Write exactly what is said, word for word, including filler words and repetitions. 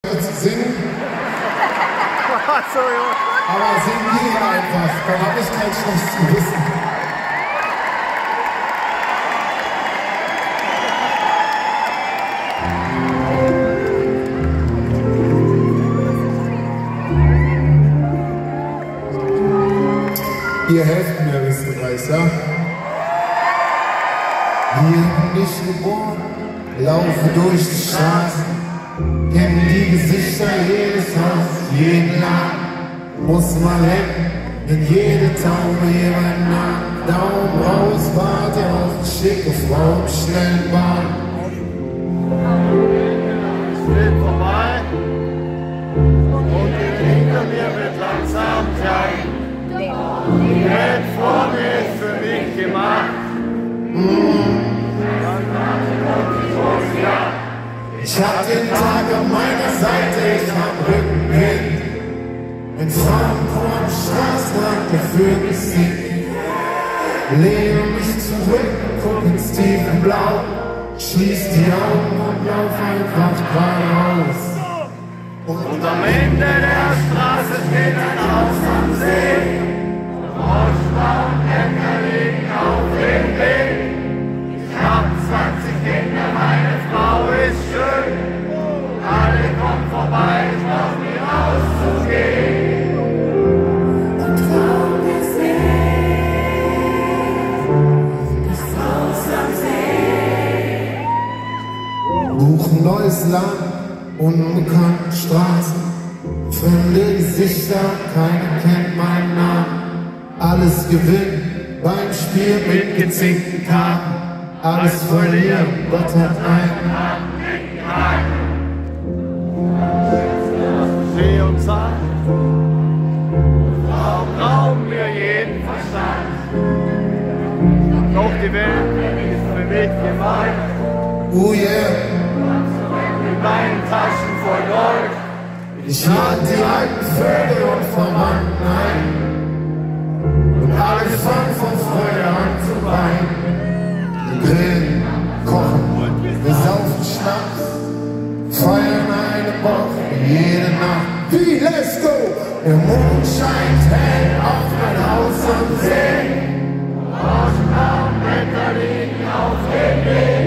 zu singen. Aber singen die einfach, dann habe ich kein schlechtes Gewissen. Ihr helft mir, Österreich, ja? Hier bin ich geboren, laufe durch die Straßen, kenn die Gesichter, jedes Haus, jeden Laden, muss mal rennen, in jede Taube jemand Namen, Daumen raus, warte auf die schicke Frau im schnellen Bahn. Es wird vorbei und hinter mir wird langsam klein. Die Welt vor mir ist für mich gemacht. Ich hab den Tag auf meiner Seite, ich hab Rückenwind. Wenn Frauen vor dem Straßenrand der Vögel singen, lehne mich zurück, guck ins tiefe Blau, schließ die Augen und lauf einfach geradeaus. Und am Ende der Straße steht ein Haus am See. Rauschbau und Äcker liegen auf dem Weg. Ich hab zwanzig Kinder, meine Frau ist schön. Alle kommen vorbei, ich brauch nie rauszugehen. Und Traum des Lebens, das Haus am See. Buch ein neues Land, unbekannte Straßen, fremde Gesichter, keiner kennt meinen Namen. Alles gewinnen beim Spiel mit gezinkten Karten, alles verlieren, Gott hat einen Haken. See und Sand, Frauen rauben mir jeden Verstand. Doch die Welt ist für mich gemein. Oh yeah, In meinen Taschen voll Gold. ich lade die alten Vögel und Verwandten ein. Und alle fangen von Freude an zu weinen. Wir grillen, kochen, wir saufen Schnaps, feiern eine Woche jede Nacht. Wie, let's go! Der Mond scheint hell auf mein Haus am See. Rauschblau und Blätter liegen auf dem Weg.